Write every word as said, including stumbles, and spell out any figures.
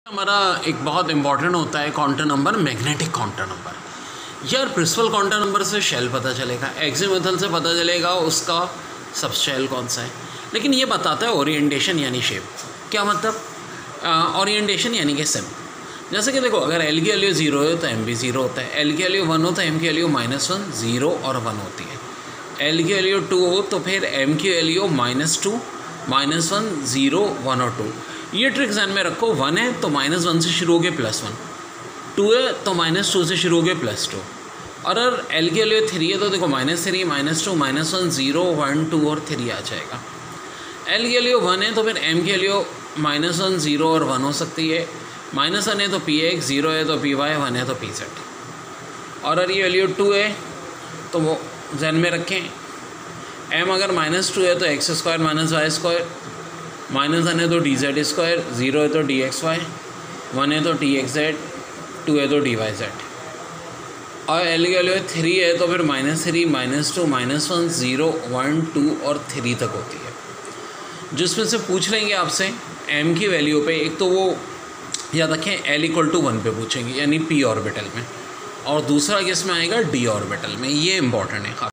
हमारा एक बहुत इंपॉर्टेंट होता है quantum number, magnetic quantum number. यार प्रिंसिपल क्वांटम नंबर से शेल पता चलेगा, एक्सीमेथल से पता चलेगा उसका सब शेल कौन सा है, लेकिन ये बताता है ओरिएंटेशन यानी शेप। क्या मतलब ओरिएंटेशन यानी कि सिम। जैसे कि देखो, अगर एल की वैल्यू जीरो है तो एम भी जीरो होता है, एल की वैल्यू वन हो तो एम की वैल्यू माइनस वन जीरो और वन होती है, एल की वैल्यू टू हो तो फिर एम की value minus two minus one zero one और टू। ये ट्रिक ध्यान में रखो, वन है तो माइनस वन से शुरू हो गए प्लस वन, टू है तो माइनस टू से शुरू हो गए प्लस टू, और अगर एल की वैल्यू थ्री है तो देखो minus three minus two minus one zero one two और थ्री आ जाएगा। एल की वैल्यू वन है तो फिर एम की वैल्यू माइनस वन जीरो और वन हो सकती है, माइनस वन है तो पी एक्स, जीरो है तो पी वाई, वन है तो पी जेड। और अगर ये वैल्यू टू है तो वो ध्यान में रखें, एम अगर माइनस टू है तो X square minus Y square, minus one है तो डी जेड स्क्वायर, जीरो है तो डी एक्स वाई, वन है तो टी एक्स जेड, टू है तो डी वाई जेड। और एल की वैल्यू थ्री है तो फिर minus three minus two minus one zero one two और थ्री तक होती है। जिसमें से पूछ लेंगे आपसे एम की वैल्यू पे, एक तो वो याद रखें एल इक्वल टू वन पे पूछेंगे यानी पी ऑर्बिटल में, और दूसरा किस में आएगा डी ऑर्बिटल में। ये इंपॉर्टेंट है।